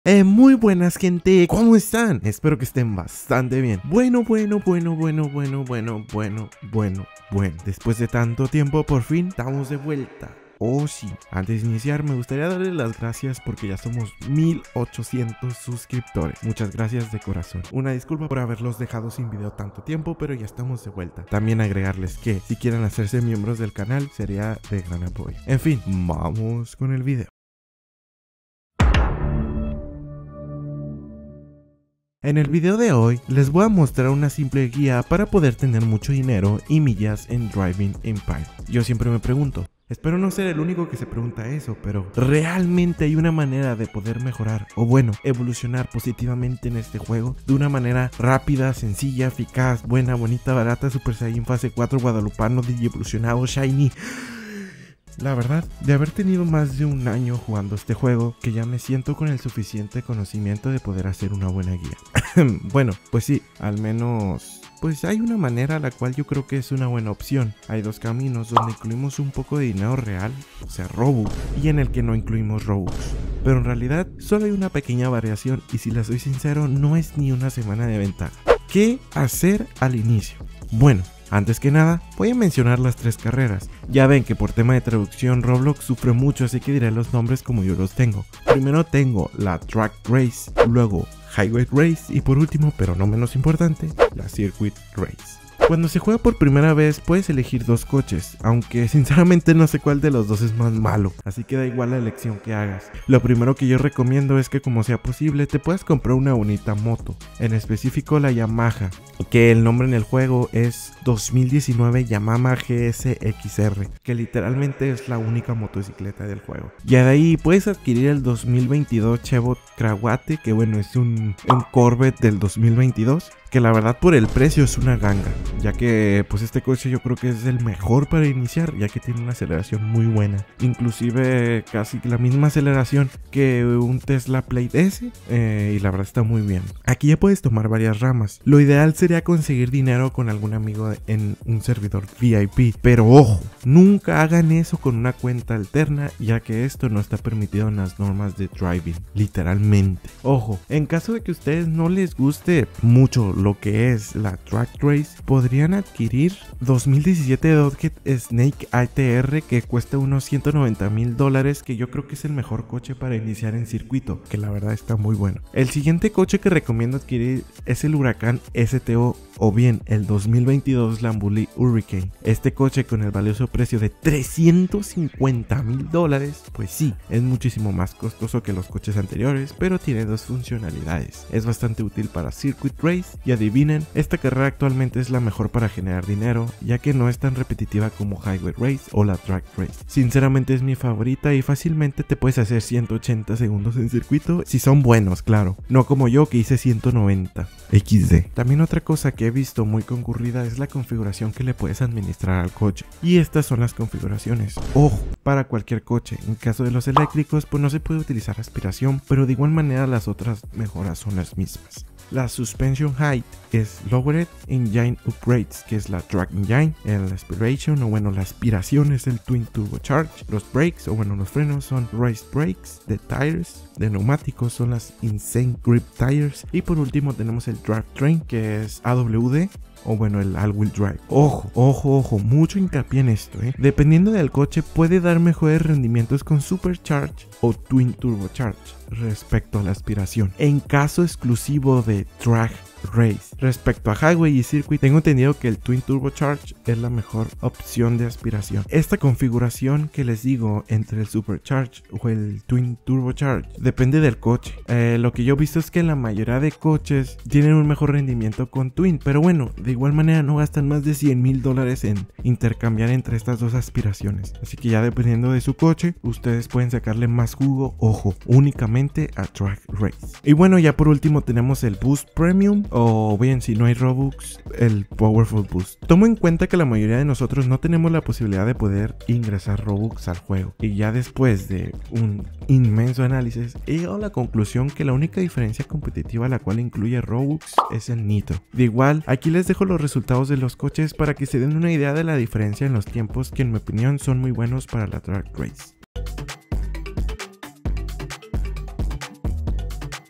Muy buenas, gente, ¿cómo están? Espero que estén bastante bien. Bueno. Después de tanto tiempo, por fin estamos de vuelta. Oh sí, antes de iniciar me gustaría darles las gracias porque ya somos 1800 suscriptores. Muchas gracias de corazón. Una disculpa por haberlos dejado sin video tanto tiempo, pero ya estamos de vuelta. También agregarles que si quieren hacerse miembros del canal sería de gran apoyo. En fin, vamos con el video. En el video de hoy les voy a mostrar una simple guía para poder tener mucho dinero y millas en Driving Empire. Yo siempre me pregunto, espero no ser el único que se pregunta eso, pero ¿realmente hay una manera de poder mejorar o bueno, evolucionar positivamente en este juego de una manera rápida, sencilla, eficaz, buena, bonita, barata, Super Saiyan fase 4, guadalupano, digievolucionado, shiny? La verdad, de haber tenido más de un año jugando este juego, que ya me siento con el suficiente conocimiento de poder hacer una buena guía. Bueno, pues sí, al menos pues hay una manera la cual yo creo que es una buena opción. Hay dos caminos donde incluimos un poco de dinero real, o sea Robux, y en el que no incluimos Robux. Pero en realidad solo hay una pequeña variación y si les soy sincero no es ni una semana de ventaja. ¿Qué hacer al inicio? Bueno, antes que nada, voy a mencionar las tres carreras. Ya ven que por tema de traducción Roblox sufre mucho, así que diré los nombres como yo los tengo. Primero tengo la Track Race, luego Highway Race y por último, pero no menos importante, la Circuit Race. Cuando se juega por primera vez puedes elegir dos coches, aunque sinceramente no sé cuál de los dos es más malo, así que da igual la elección que hagas. Lo primero que yo recomiendo es que como sea posible te puedas comprar una bonita moto, en específico la Yamaha, que el nombre en el juego es 2019 Yamaha GSXR, que literalmente es la única motocicleta del juego. Ya de ahí puedes adquirir el 2022 Chevrolet Krawate, que bueno es un Corvette del 2022. Que la verdad por el precio es una ganga, ya que pues este coche yo creo que es el mejor para iniciar, ya que tiene una aceleración muy buena, inclusive casi la misma aceleración que un Tesla Plaid S, y la verdad está muy bien. Aquí ya puedes tomar varias ramas. Lo ideal sería conseguir dinero con algún amigo en un servidor VIP, pero ojo, nunca hagan eso con una cuenta alterna, ya que esto no está permitido en las normas de Driving, literalmente. Ojo, en caso de que a ustedes no les guste mucho lo que es la Track Race, podrían adquirir 2017 Dodge Snake ATR, que cuesta unos $190,000, que yo creo que es el mejor coche para iniciar en circuito, que la verdad está muy bueno. El siguiente coche que recomiendo adquirir es el Huracán STO o bien el 2022 Lamborghini Hurricane. Este coche con el valioso precio de $350,000, pues sí, es muchísimo más costoso que los coches anteriores, pero tiene dos funcionalidades. Es bastante útil para Circuit Race y adivinen, esta carrera actualmente es la mejor para generar dinero, ya que no es tan repetitiva como Highway Race o la Track Race. Sinceramente es mi favorita y fácilmente te puedes hacer 180 segundos en circuito, si son buenos, claro, no como yo que hice 190 XD. También otra cosa que he visto muy concurrida es la configuración que le puedes administrar al coche, y estas son las configuraciones. Ojo, para cualquier coche, en caso de los eléctricos pues no se puede utilizar aspiración, pero de igual manera las otras mejoras son las mismas. La Suspension Height es Lowered, Engine Upgrades, que es la Track Engine, el Aspiration, o bueno, la aspiración es el Twin Turbocharge, los brakes, o bueno, los frenos son Race Brakes, de tires, de neumáticos son las Insane Grip Tires, y por último tenemos el Drivetrain, que es AWD, o bueno, el all-wheel drive. Ojo, mucho hincapié en esto, Dependiendo del coche puede dar mejores rendimientos con Supercharge o Twin Turbocharge respecto a la aspiración, en caso exclusivo de Track Race. Respecto a Highway y Circuit, tengo entendido que el Twin Turbocharge es la mejor opción de aspiración. Esta configuración que les digo entre el Supercharge o el Twin Turbocharge depende del coche. Lo que yo he visto es que la mayoría de coches tienen un mejor rendimiento con Twin, pero bueno, de igual manera no gastan más de $100,000 en intercambiar entre estas dos aspiraciones. Así que ya dependiendo de su coche, ustedes pueden sacarle más jugo, ojo, únicamente a Track Race. Y bueno, ya por último tenemos el Boost Premium, o bien si no hay Robux, el Powerful Boost. Tomo en cuenta que la mayoría de nosotros no tenemos la posibilidad de poder ingresar Robux al juego, y ya después de un inmenso análisis he llegado a la conclusión que la única diferencia competitiva la cual incluye Robux es el Nitro. De igual, aquí les dejo los resultados de los coches para que se den una idea de la diferencia en los tiempos, que en mi opinión son muy buenos para la Track Race.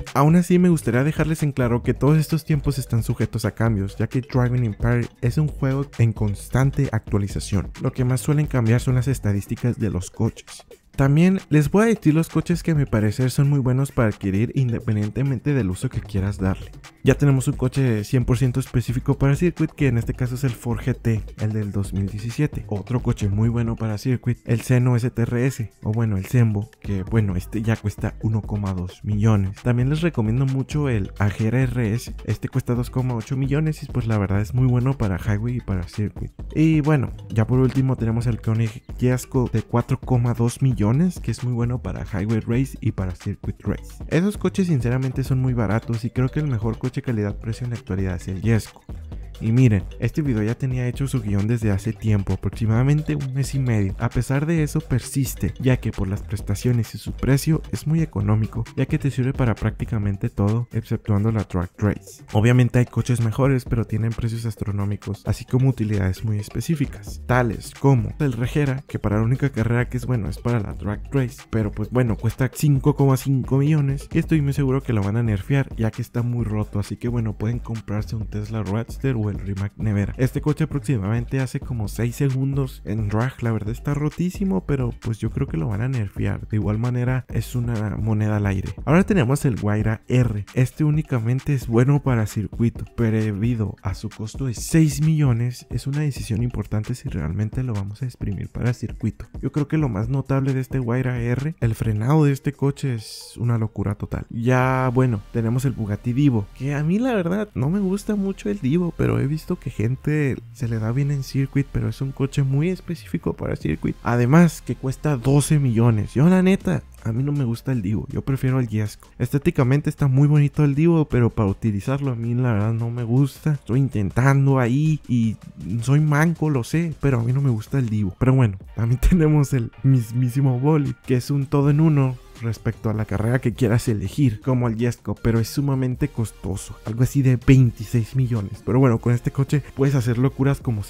aún así me gustaría dejarles en claro que todos estos tiempos están sujetos a cambios, ya que Driving Empire es un juego en constante actualización. Lo que más suelen cambiar son las estadísticas de los coches. También les voy a decir los coches que a mi parecer son muy buenos para adquirir independientemente del uso que quieras darle. Ya tenemos un coche 100% específico para Circuit, que en este caso es el Ford GT, el del 2017. Otro coche muy bueno para Circuit, el Seno STRS, o bueno, el Sembo, que bueno, este ya cuesta 1,2 millones. También les recomiendo mucho el Agera RS, este cuesta 2,8 millones y pues la verdad es muy bueno para Highway y para Circuit. Y bueno, ya por último tenemos el Koenig Jesko de 4,2 millones, que es muy bueno para Highway Race y para Circuit Race. Esos coches sinceramente son muy baratos y creo que el mejor coche calidad-precio en la actualidad es el Jesko. Y miren, este video ya tenía hecho su guión desde hace tiempo, aproximadamente un mes y medio. A pesar de eso persiste, ya que por las prestaciones y su precio es muy económico, ya que te sirve para prácticamente todo, exceptuando la Track Race. Obviamente hay coches mejores, pero tienen precios astronómicos, así como utilidades muy específicas, tales como el Regera, que para la única carrera que es bueno es para la Track Race, pero pues bueno, cuesta 5,5 millones y estoy muy seguro que lo van a nerfear, ya que está muy roto, así que bueno, pueden comprarse un Tesla Roadster o el Rimac Nevera. Este coche aproximadamente hace como 6 segundos en drag, la verdad está rotísimo, pero pues yo creo que lo van a nerfear. De igual manera es una moneda al aire. Ahora tenemos el Huayra R. Este únicamente es bueno para circuito, pero debido a su costo de 6 millones es una decisión importante si realmente lo vamos a exprimir para circuito. Yo creo que lo más notable de este Huayra R, el frenado de este coche es una locura total. Ya bueno, tenemos el Bugatti Divo, que a mí la verdad no me gusta mucho el Divo, pero he visto que gente se le da bien en Circuit, pero es un coche muy específico para Circuit. Además que cuesta 12 millones. Yo la neta, a mí no me gusta el Divo, yo prefiero el Jesko. Estéticamente está muy bonito el Divo, pero para utilizarlo a mí la verdad no me gusta. Estoy intentando ahí y soy manco, lo sé, pero a mí no me gusta el Divo. Pero bueno, también tenemos el mismísimo Bolid, que es un todo en uno respecto a la carrera que quieras elegir, como el Jesko, pero es sumamente costoso, algo así de 26 millones. Pero bueno, con este coche puedes hacer locuras como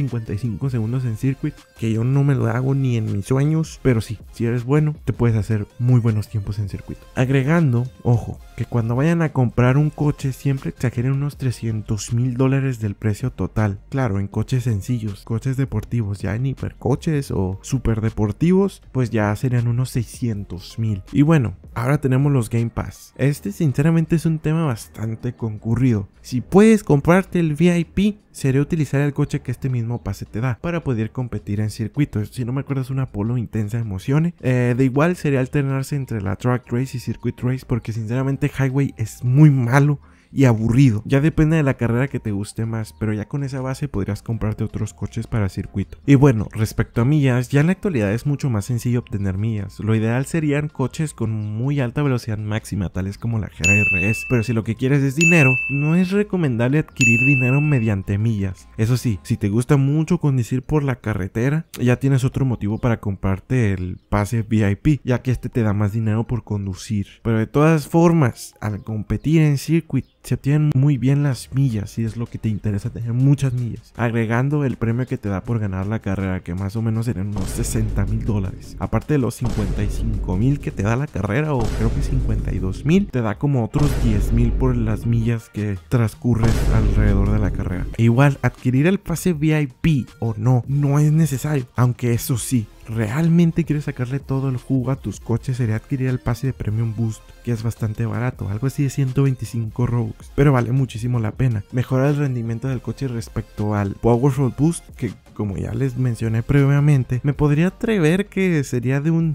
155 segundos en Circuit, que yo no me lo hago ni en mis sueños, pero sí, si eres bueno, te puedes hacer muy buenos tiempos en circuito. Agregando, ojo, que cuando vayan a comprar un coche siempre exageren unos $300,000 del precio total. Claro, en coches sencillos, coches deportivos, ya en hipercoches o super deportivos, pues ya serían unos 600,000. Y bueno, ahora tenemos los Game Pass. Este sinceramente es un tema bastante concurrido. Si puedes comprarte el VIP, sería utilizar el coche que este mismo pase te da para poder competir en circuitos. Si no me acuerdo, es una Polo Intensa Emozione. De igual sería alternarse entre la Track Race y Circuit Race, porque sinceramente Highway es muy malo y aburrido. Ya depende de la carrera que te guste más, pero ya con esa base podrías comprarte otros coches para circuito. Y bueno, respecto a millas, ya en la actualidad es mucho más sencillo obtener millas. Lo ideal serían coches con muy alta velocidad máxima, tales como la Agera RS. Pero si lo que quieres es dinero, no es recomendable adquirir dinero mediante millas. Eso sí, si te gusta mucho conducir por la carretera, ya tienes otro motivo para comprarte el pase VIP, ya que este te da más dinero por conducir. Pero de todas formas, al competir en circuit, se obtienen muy bien las millas, si es lo que te interesa, tener muchas millas, agregando el premio que te da por ganar la carrera, que más o menos serían unos $60,000. Aparte de los 55,000 que te da la carrera, o creo que 52,000, te da como otros 10,000 por las millas que transcurres alrededor de la carrera. E igual, adquirir el pase VIP o no es necesario, aunque eso sí, realmente quieres sacarle todo el jugo a tus coches, sería adquirir el pase de Premium Boost, que es bastante barato, algo así de 125 Robux, pero vale muchísimo la pena. Mejora el rendimiento del coche respecto al Powerful Boost, que como ya les mencioné previamente, me podría atrever que sería de un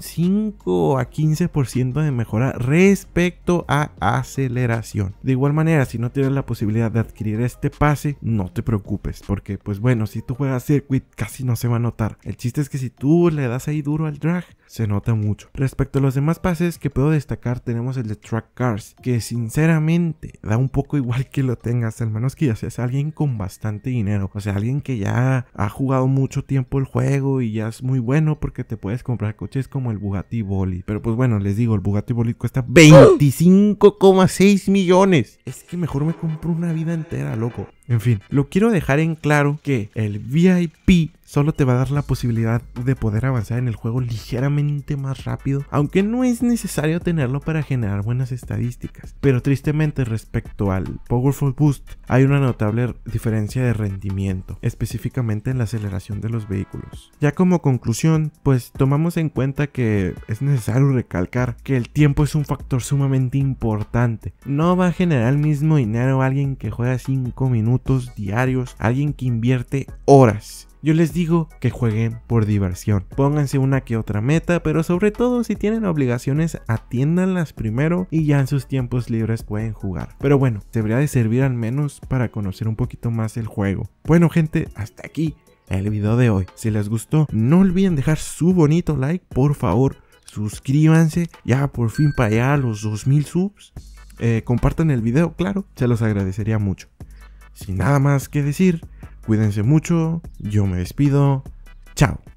5 a 15% de mejora respecto a aceleración. De igual manera, si no tienes la posibilidad de adquirir este pase, no te preocupes, porque pues bueno, si tú juegas circuit casi no se va a notar. El chiste es que si tú le das ahí duro al drag, se nota mucho. Respecto a los demás pases que puedo destacar, tenemos el de Track Cars, que sinceramente da un poco igual que lo tengas, al menos que ya seas alguien con bastante dinero, o sea, alguien que ya ha jugado mucho tiempo el juego y ya es muy bueno, porque te puedes comprar coches como el Bugatti Bolid. Pero pues bueno, les digo, el Bugatti Bolid cuesta 25,6 millones. Es que mejor me compro una vida entera, loco. En fin, lo quiero dejar en claro que el VIP solo te va a dar la posibilidad de poder avanzar en el juego ligeramente más rápido, aunque no es necesario tenerlo para generar buenas estadísticas. Pero tristemente, respecto al Powerful Boost, hay una notable diferencia de rendimiento, específicamente en la aceleración de los vehículos. Ya como conclusión, pues tomamos en cuenta que es necesario recalcar que el tiempo es un factor sumamente importante. No va a generar el mismo dinero alguien que juega 5 minutos diarios, alguien que invierte horas. Yo les digo que jueguen por diversión, pónganse una que otra meta, pero sobre todo si tienen obligaciones atiéndanlas primero y ya en sus tiempos libres pueden jugar. Pero bueno, debería de servir al menos para conocer un poquito más el juego. Bueno gente, hasta aquí el video de hoy. Si les gustó, no olviden dejar su bonito like, por favor, suscríbanse, ya por fin para allá a los 2000 subs. Compartan el video, claro, se los agradecería mucho. Sin nada más que decir, cuídense mucho, yo me despido, chao.